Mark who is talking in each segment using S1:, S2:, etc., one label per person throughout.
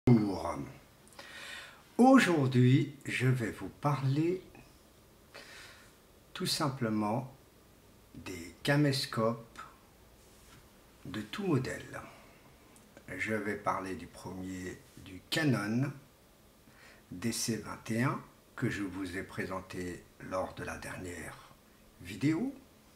S1: Bonjour. Aujourd'hui, je vais vous parler tout simplement des caméscopes de tout modèle. Je vais parler du premier, du Canon DC21 que je vous ai présenté lors de la dernière vidéo.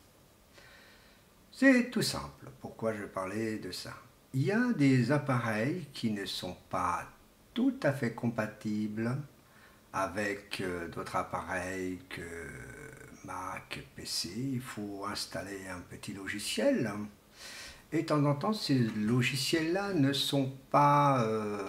S1: C'est tout simple. Pourquoi je parlais de ça? Il y a des appareils qui ne sont pas tout à fait compatibles avec d'autres appareils que Mac, PC. Il faut installer un petit logiciel. Et de temps en temps, ces logiciels-là ne sont pas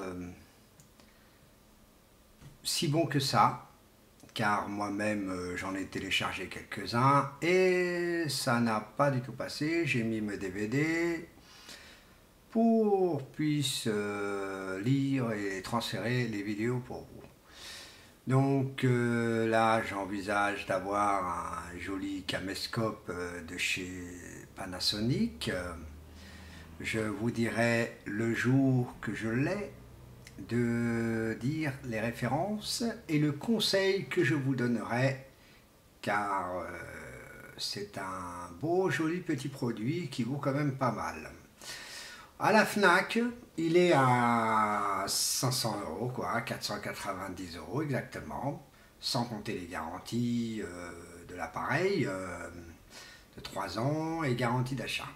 S1: si bons que ça, car moi-même j'en ai téléchargé quelques-uns et ça n'a pas du tout passé. J'ai mis mes DVD pour puisse lire et transférer les vidéos pour vous. Donc là, j'envisage d'avoir un joli caméscope de chez Panasonic. Je vous dirai le jour que je l'ai de dire les références et le conseil que je vous donnerai, car c'est un beau joli petit produit qui vaut quand même pas mal. À la Fnac, il est à 500 €, quoi, 490 € exactement, sans compter les garanties de l'appareil de 3 ans et garantie d'achat.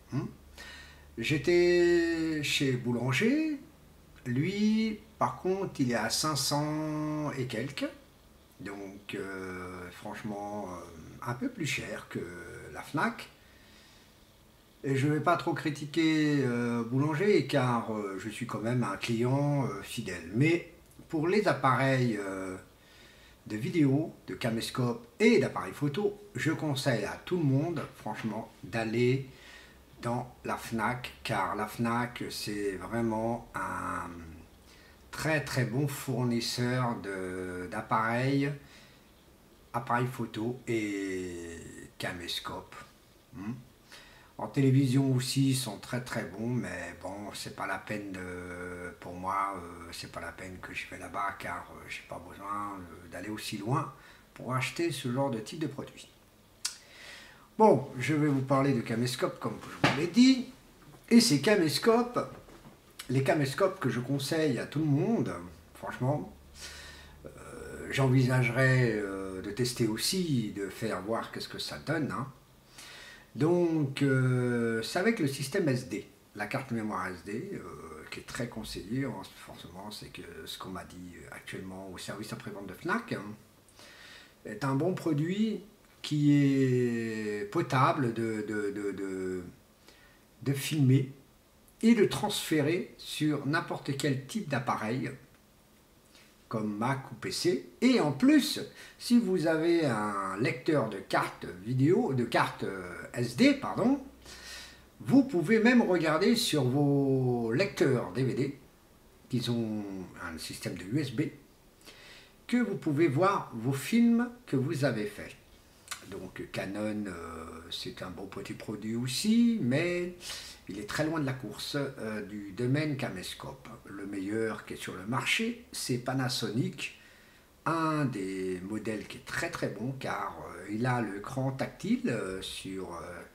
S1: J'étais chez Boulanger, lui par contre il est à 500 et quelques, donc franchement un peu plus cher que la Fnac. Et je ne vais pas trop critiquer Boulanger car je suis quand même un client fidèle. Mais pour les appareils de vidéo, de caméscope et d'appareils photo, je conseille à tout le monde, franchement, d'aller dans la Fnac, car la Fnac, c'est vraiment un très bon fournisseur d'appareils, appareils photo et caméscope. En télévision aussi, ils sont très bons, mais bon, c'est pas la peine pour moi, c'est pas la peine que je vais là-bas, car j'ai pas besoin d'aller aussi loin pour acheter ce genre de type de produit. Bon, je vais vous parler de caméscope comme je vous l'ai dit, et ces caméscopes, les caméscopes que je conseille à tout le monde, franchement, j'envisagerais de tester aussi, de faire voir qu'est-ce que ça donne, hein. Donc, c'est avec le système SD, la carte mémoire SD, qui est très conseillée, forcément, c'est que ce qu'on m'a dit actuellement au service après-vente de Fnac, hein, est un bon produit qui est potable de filmer et de transférer sur n'importe quel type d'appareil, comme Mac ou PC. Et en plus, si vous avez un lecteur de carte vidéo, de carte SD, pardon, vous pouvez même regarder sur vos lecteurs DVD, qui ont un système de USB, que vous pouvez voir vos films que vous avez faits. Donc Canon, c'est un bon petit produit aussi, mais il est très loin de la course du domaine caméscope. Le meilleur qui est sur le marché, c'est Panasonic, un des modèles qui est très bon, car il a l'écran tactile sur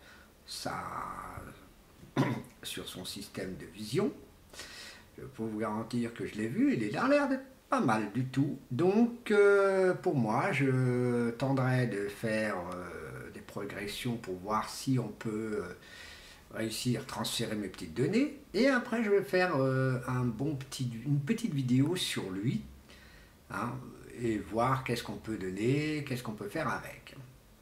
S1: son système de vision. Je peux vous garantir que je l'ai vu, il a l'air d'être pas mal du tout. Donc pour moi, je tendrai de faire des progressions pour voir si on peut réussir à transférer mes petites données. Et après, je vais faire une petite vidéo sur lui, hein, et voir qu'est-ce qu'on peut donner, qu'est-ce qu'on peut faire avec.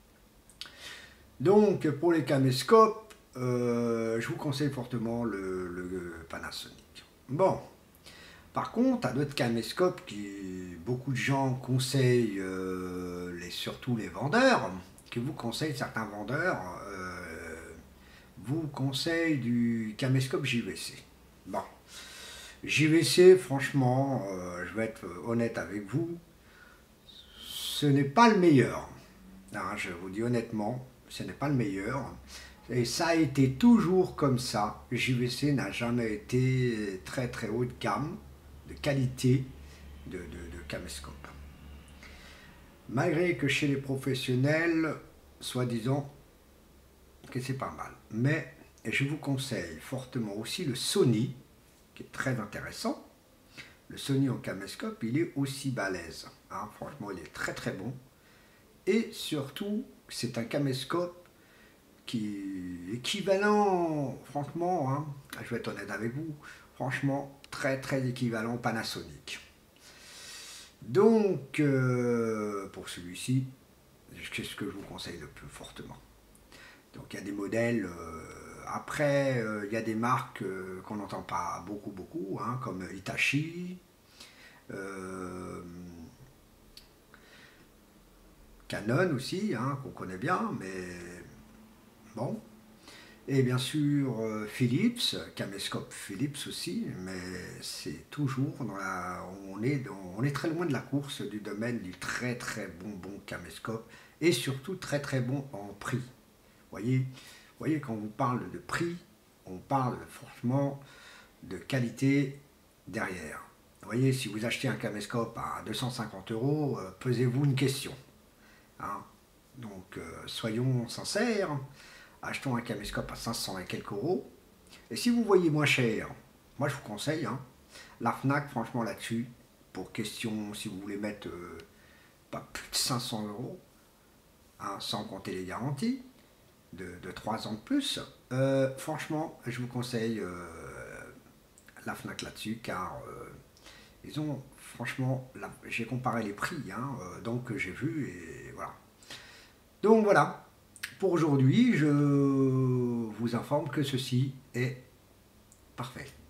S1: Donc pour les caméscopes, je vous conseille fortement le Panasonic. Bon. Par contre, à d'autres caméscopes qui beaucoup de gens conseillent, surtout les vendeurs, que vous conseillent certains vendeurs, vous conseillent du caméscope JVC. Bon, JVC, franchement, je vais être honnête avec vous, ce n'est pas le meilleur. Hein, je vous dis honnêtement, ce n'est pas le meilleur. Et ça a été toujours comme ça. JVC n'a jamais été très haut de gamme. de qualité de caméscope. Malgré que chez les professionnels, soi-disant que c'est pas mal. Mais je vous conseille fortement aussi le Sony, qui est très intéressant. Le Sony en caméscope, il est aussi balèze. Hein. Franchement, il est très très bon. Et surtout, c'est un caméscope qui est équivalent, franchement, hein, je vais être honnête avec vous, franchement, très très équivalent au Panasonic. Donc, pour celui-ci, c'est ce que je vous conseille le plus fortement. Donc, il y a des modèles, après, il y a des marques qu'on n'entend pas beaucoup, hein, comme Hitachi, Canon aussi, hein, qu'on connaît bien, mais bon. Et bien sûr Philips, caméscope Philips aussi, mais c'est toujours on est très loin de la course du domaine du très très bon caméscope et surtout très très bon en prix. Voyez, quand on parle de prix, on parle franchement de qualité derrière. Vous voyez, si vous achetez un caméscope à 250 euros, posez-vous une question. Hein. Donc soyons sincères, achetons un caméscope à 500 et quelques euros. Et si vous voyez moins cher, moi je vous conseille, hein, la Fnac franchement là-dessus, pour question si vous voulez mettre pas plus de 500 euros, hein, sans compter les garanties de 3 ans de plus, franchement je vous conseille la Fnac là-dessus car ils ont franchement, j'ai comparé les prix, hein, donc j'ai vu et voilà. Donc voilà, pour aujourd'hui, je vous informe que ceci est parfait.